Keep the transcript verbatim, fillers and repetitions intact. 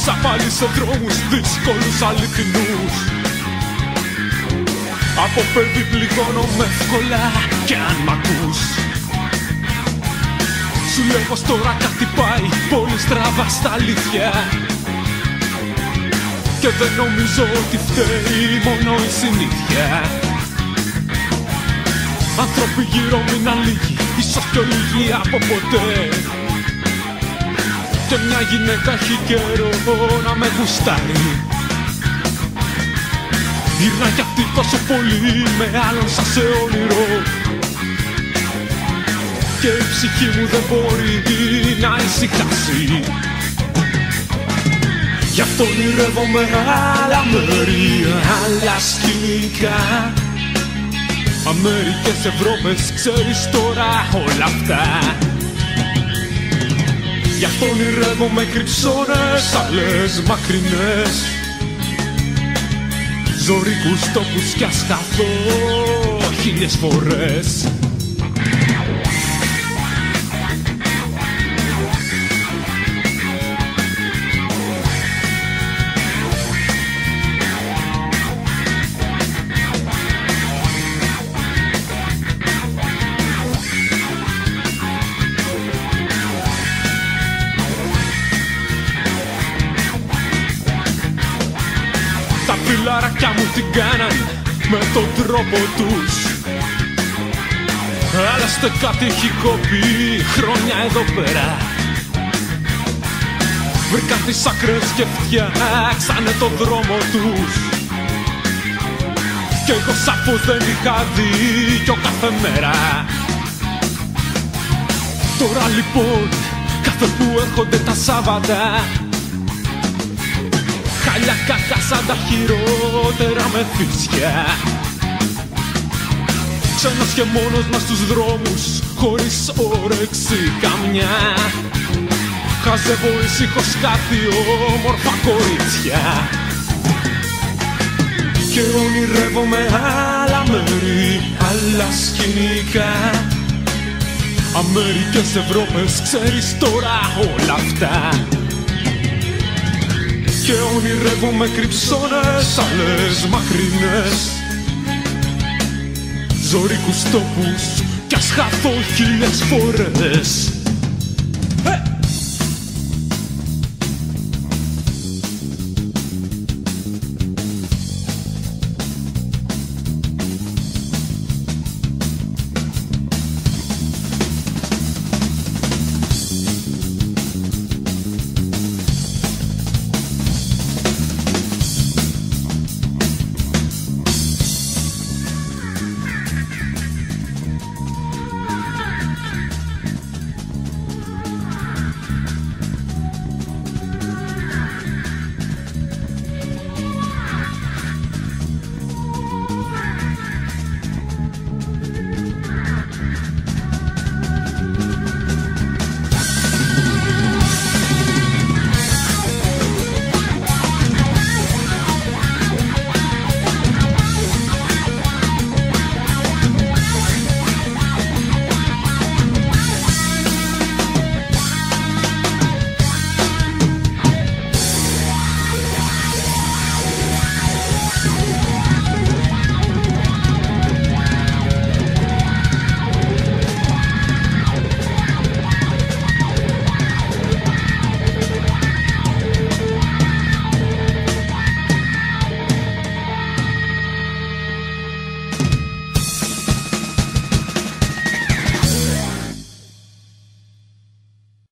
Πέρασα πάλι σε δρόμους δύσκολους αληθινούς. Από παιδί πληγώνομαι εύκολα κι αν μ' ακούς. Σου λέω πως τώρα κάτι πάει πολύ στραβά στα αλήθεια. Και δεν νομίζω ότι φταίει μόνο η συνήθεια. Άνθρωποι γύρω μου είναι λίγοι, ίσως πιο λίγοι από ποτέ. Και μια γυναίκα έχει καιρό να με γουστάρει. Γυρνά κι αυτή τόσο πολύ με άλλον σαν σε όνειρο. Και η ψυχή μου δεν μπορεί να ησυχάσει. Γι' αυτό ονειρεύομαι άλλα μέρη, άλλα σκηνικά. Αμερικές, Ευρώπες, ξέρεις τώρα όλα αυτά. Γι' αυτό ονειρεύομαι κρυψώνες, άλλες μακρινές. Ζωρικούς τόπους κι ας χαθώ χίλιες φορές. Τα φιλαράκια μου την κάναν με τον τρόπο τους. Άλλωστε κάτι έχει κοπεί χρόνια εδώ πέρα. Βρήκαν τις άκρες και φτιάξανε τον δρόμο τους. Κι εγώ σαφώς δεν είχα δίκιο κάθε μέρα. Τώρα λοιπόν κάθε που έρχονται τα Σάββατα, χάλια κακά σαν τα χειρότερα με φυσιά. Ξένος και μόνος μες στους δρόμους, χωρίς όρεξη καμιά. Χαζεύω ησύχως κάτι όμορφα κορίτσια. Και ονειρεύομαι άλλα μέρη, άλλα σκηνικά. Αμερικές, Ευρώπες, ξέρεις τώρα όλα αυτά. Και ονειρεύομαι κρυψώνες, άλλες μακρινές. Ζωρικούς τόπους κι ας χαθώ χίλιες φορές.